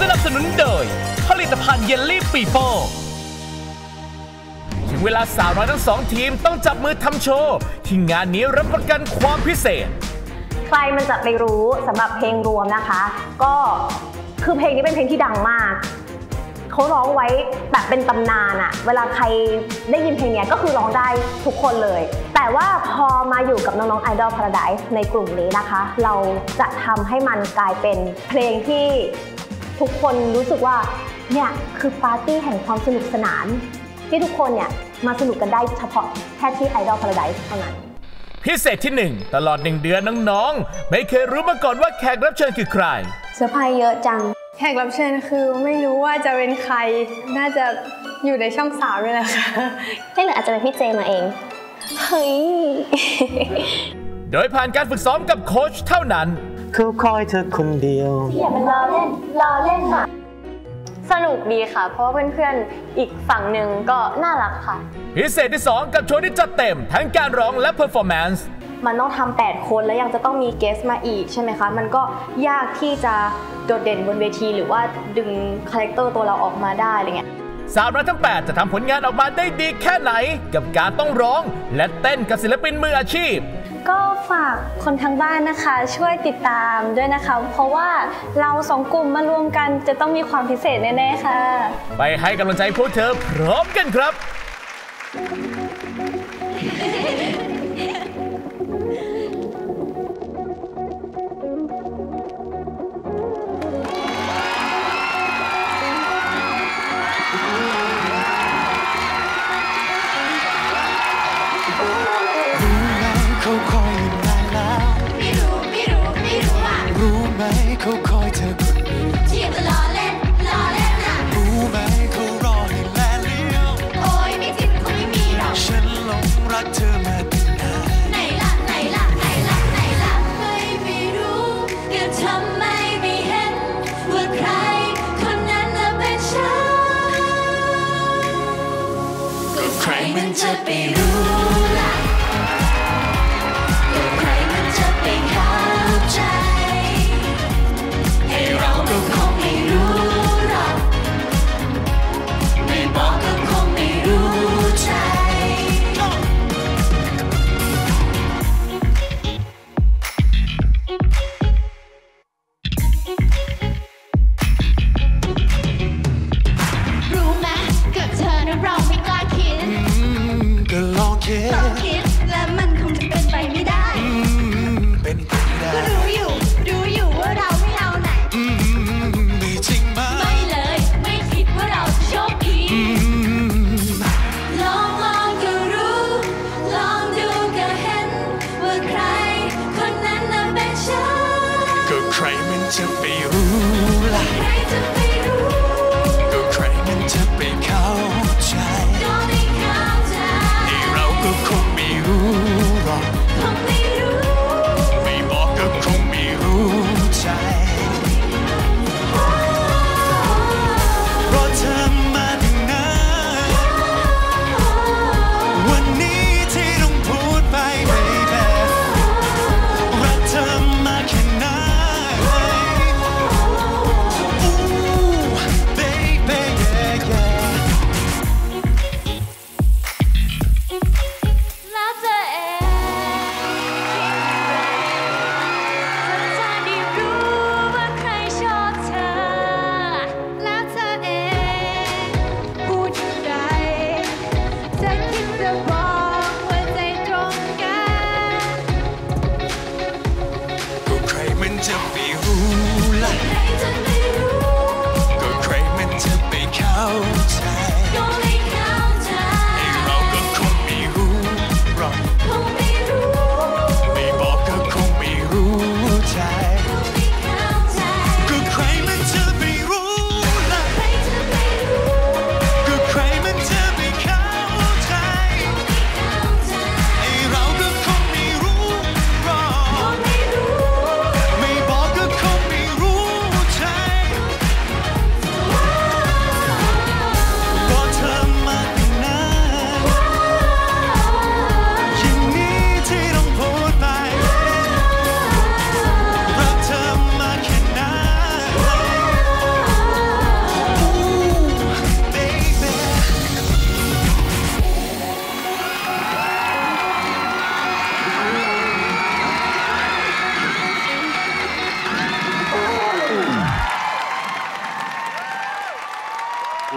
นับสนุนโดยผลิตภัณฑ์เยลลี่ปีโป้ถึงเวลาสาวน้อยทั้ง2ทีมต้องจับมือทำโชว์ที่งานนี้รับประกันความพิเศษใครมันจะไปรู้สำหรับเพลงรวมนะคะก็คือเพลงนี้เป็นเพลงที่ดังมากเขาร้องไว้แบบเป็นตำนานอะเวลาใครได้ยินเพลงนี้ก็คือร้องได้ทุกคนเลยแต่ว่าพอมาอยู่กับน้องๆ Idol Paradise ในกลุ่มนี้นะคะเราจะทำให้มันกลายเป็นเพลงที่ทุกคนรู้สึกว่าเนี่ยคือปาร์ตี้แห่งความสนุกสนานที่ทุกคนเนี่ยมาสนุกกันได้เฉพาะแค่ที่ Idol Paradise เท่านั้นพิเศษที่1ตลอด1 เดือนน้องๆไม่เคยรู้มาก่อนว่าแขกรับเชิญคือใครเซอร์ไพรส์เยอะจังแขกรับเชิญคือไม่รู้ว่าจะเป็นใครน่าจะอยู่ในช่อง3ด้วยแหละค่ะไม่หรืออาจจะเป็นพี่เจมาเองเฮ้ยโดยผ่านการฝึกซ้อมกับโค้ชเท่านั้นเขาคอยเธอคนเดียวอย่าเป็นล้อเล่นค่ะสนุกดีค่ะเพราะว่าเพื่อนๆอีกฝั่งหนึ่งก็น่ารักค่ะพิเศษที่2กับโชว์ที่จัดเต็มทั้งการร้องและเพอร์ฟอร์แมนซ์มันต้องทำ8 คนแล้วยังจะต้องมีเกสต์มาอีกใช่ไหมคะมันก็ยากที่จะโดดเด่นบนเวทีหรือว่าดึงคาแรคเตอร์ตัวเราออกมาได้อะไรเงี้ยสาวน้อยทั้ง8จะทำผลงานออกมาได้ดีแค่ไหนกับการต้องร้องและเต้นกับศิลปินมืออาชีพก็ฝากคนทางบ้านนะคะช่วยติดตามด้วยนะคะเพราะว่าเรา2 กลุ่มมารวมกันจะต้องมีความพิเศษแน่ๆค่ะไปให้กำลังใจพวกเธอพร้อมกันครับเขาคอยอยู่นานแล้วรู้ไหมเขาคอยเธอคนเดียวที่จะล้อเล่นนะรู้ไหมเขารอให้แลเลี้ยวโอ้ยไม่จริงคงไม่มีหรอกฉันหลงรักเธอมาตั้งนานไหนล่ะไม่รู้เดี๋ยวทำไมไม่เห็นว่าใครคนนั้นน่ะเป็นฉันก็ใครมันจะไปรู้ล่ะก็คงไม่รู้หรอกไม่บอกก็คงไม่รู้ใจรู้ไหมกับเธอนะเราไม่กล้าคิดก็ลองคิดและมันคงจะเป็นไปไม่ได้เป็นไปได้ก็รู้อยู่ว่าเราไม่เอาไหนไม่จริงมั้ยไม่เลยไม่คิดว่าเราจะโชคดีลองก็รู้ลองดูก็เห็นว่าใครคนนั้นน่ะเป็นฉันก็ใครมันจะไปรู้ล่ะใครจะไปรู้ก็ใครมันจะไปเข้าใจให้เราก็คงไม่รู้หรอกไม่บอกก็คงไม่รู้ใจเพราะเธอมาตั้งนานวันนี้ที่ต้องพูดไป baby รักเธอมาแค่ไหน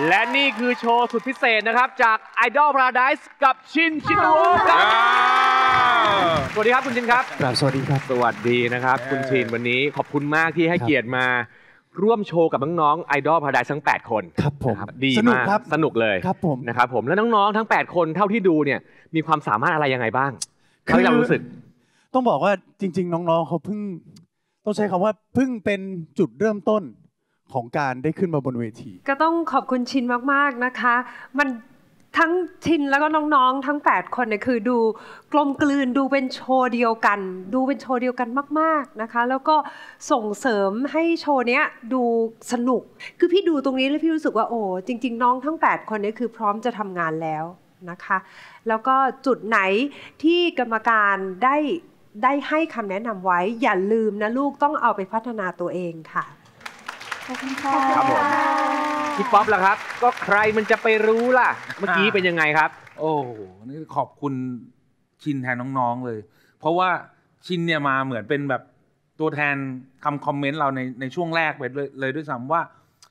และนี่คือโชว์สุดพิเศษนะครับจาก Idol Paradise กับชินชินวุฒิครับสวัสดีครับคุณชินครับสวัสดีครับสวัสดีนะครับคุณชินวันนี้ขอบคุณมากที่ให้เกียรติมาร่วมโชว์กับน้องๆ Idol Paradise ทั้ง8คนครับผมดีมากสนุกเลยครับผมนะครับผมแล้วน้องๆทั้ง8คนเท่าที่ดูเนี่ยมีความสามารถอะไรยังไงบ้างที่เรารู้สึกต้องบอกว่าจริงๆน้องๆเขาเพิ่งต้องใช้คำว่าเพิ่งเป็นจุดเริ่มต้นของการได้ขึ้นมาบนเวทีก็ต้องขอบคุณชินมากๆนะคะมันทั้งชินแล้วก็น้องๆทั้ง8คนเนี่ยคือดูกลมกลืนดูเป็นโชว์เดียวกันมากๆนะคะแล้วก็ส่งเสริมให้โชว์เนี้ยดูสนุกคือพี่ดูตรงนี้แล้วพี่รู้สึกว่าโอ้จริงๆน้องทั้ง8คนนี้คือพร้อมจะทำงานแล้วนะคะแล้วก็จุดไหนที่กรรมการได้ให้คำแนะนำไว้อย่าลืมนะลูกต้องเอาไปพัฒนาตัวเองค่ะขอบคุณค่ะครับผมพี่ป๊อปล่ะครับก็ใครมันจะไปรู้ล่ะเมื่อกี้เป็นยังไงครับโอ้โหนี่ขอบคุณชินแทนน้องๆเลยเพราะว่าชินเนี่ยมาเหมือนเป็นแบบตัวแทนคอมเมนต์เราในช่วงแรกไปเลยด้วยซ้ำว่า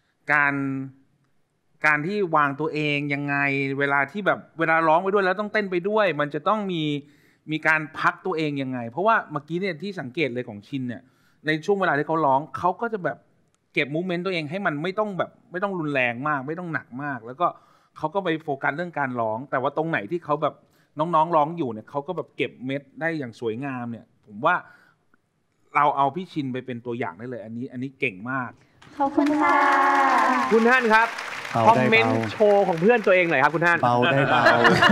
การที่วางตัวเองยังไงเวลาที่แบบเวลาร้องไปด้วยแล้วต้องเต้นไปด้วยมันจะต้องมีการพักตัวเองยังไงเพราะว่าเมื่อกี้เนี่ยที่สังเกตเลยของชินเนี่ยในช่วงเวลาที่เขาร้องเขาก็จะแบบเก็บมูฟเมนต์ตัวเองให้มันไม่ต้องรุนแรงมากไม่ต้องหนักมากแล้วก็เขาก็ไปโฟกัสเรื่องการร้องแต่ว่าตรงไหนที่เขาแบบน้องๆร้องอยู่เนี่ยเขาก็แบบเก็บเม็ดได้อย่างสวยงามเนี่ยผมว่าเราเอาพี่ชินไปเป็นตัวอย่างได้เลยอันนี้เก่งมากขอบคุณค่ะคุณท่านครับคอมเมนต์โชว์ของเพื่อนตัวเองหน่อยครับคุณท่านเบาได้เบา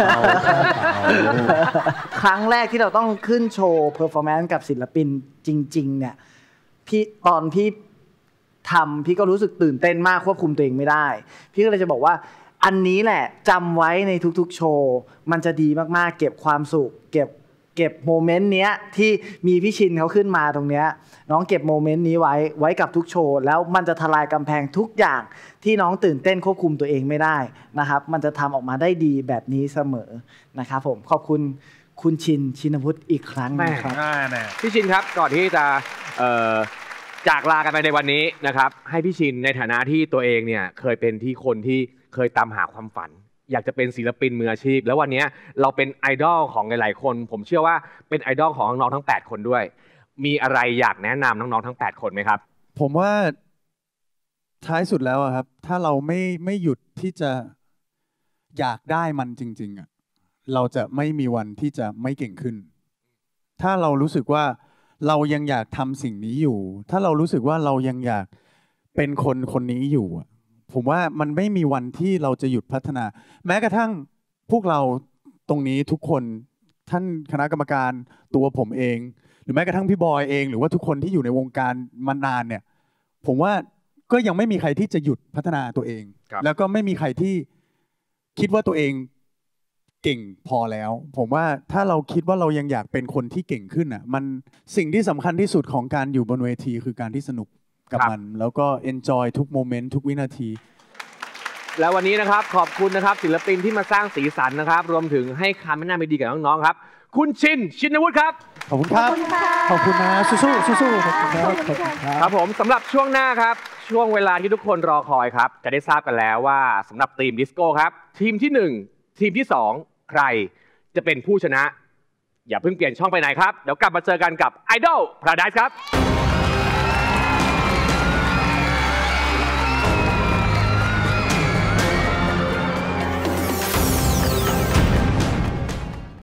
ครั้งแรกที่เราต้องขึ้นโชว์เพอร์ฟอร์แมนซ์กับศิลปินจริงๆเนี่ยตอนพี่พี่ก็รู้สึกตื่นเต้นมากควบคุมตัวเองไม่ได้พี่ก็เลยจะบอกว่าอันนี้แหละจำไว้ในทุกๆโชว์มันจะดีมากๆเก็บความสุขเก็บโมเมนต์เนี้ยที่มีพี่ชินเขาขึ้นมาตรงเนี้ยน้องเก็บโมเมนต์นี้ไว้กับทุกโชว์แล้วมันจะทลายกำแพงทุกอย่างที่น้องตื่นเต้นควบคุมตัวเองไม่ได้นะครับมันจะทำออกมาได้ดีแบบนี้เสมอนะครับผมขอบคุณคุณชินวุฒิอีกครั้งนะครับพี่ชินครับก่อนที่จะจากลากันไปในวันนี้นะครับให้พี่ชินในฐานะที่ตัวเองเนี่ยเคยเป็นที่คนที่เคยตามหาความฝันอยากจะเป็นศิลปินมืออาชีพแล้ววันนี้เราเป็นไอดอลของหลายๆคนผมเชื่อว่าเป็นไอดอลของน้องๆทั้ง8คนด้วยมีอะไรอยากแนะนำน้องๆทั้ง8คนไหมครับผมว่าท้ายสุดแล้วครับถ้าเราไม่หยุดที่จะอยากได้มันจริงๆเราจะไม่มีวันที่จะไม่เก่งขึ้นถ้าเรารู้สึกว่าเรายังอยากทำสิ่งนี้อยู่ถ้าเรารู้สึกว่าเรายังอยากเป็นคนนี้อยู่ผมว่ามันไม่มีวันที่เราจะหยุดพัฒนาแม้กระทั่งพวกเราตรงนี้ทุกคนท่านคณะกรรมการตัวผมเองหรือแม้กระทั่งพี่บอยเองหรือว่าทุกคนที่อยู่ในวงการมานานเนี่ยผมว่าก็ยังไม่มีใครที่จะหยุดพัฒนาตัวเองแล้วก็ไม่มีใครที่คิดว่าตัวเองเก่งพอแล้วผมว่าถ้าเราคิดว่าเรายังอยากเป็นคนที่เก่งขึ้นมันสิ่งที่สำคัญที่สุดของการอยู่บนเวทีคือการที่สนุกกับมันแล้วก็ enjoy ทุกโมเมนต์ทุกวินาทีแล้ววันนี้นะครับขอบคุณนะครับศิลปินที่มาสร้างสีสันนะครับรวมถึงให้คำแนะนำดีๆกับน้องๆครับคุณชินวุฒิครับขอบคุณครับขอบคุณนะสู้ๆครับผมสำหรับช่วงหน้าครับช่วงเวลาที่ทุกคนรอคอยครับจะได้ทราบกันแล้วว่าสำหรับทีมดิสโก้ครับทีมที่1ทีมที่2ใครจะเป็นผู้ชนะอย่าเพิ่งเปลี่ยนช่องไปไหนครับเดี๋ยวกลับมาเจอกันกับ Idol Paradise ครับ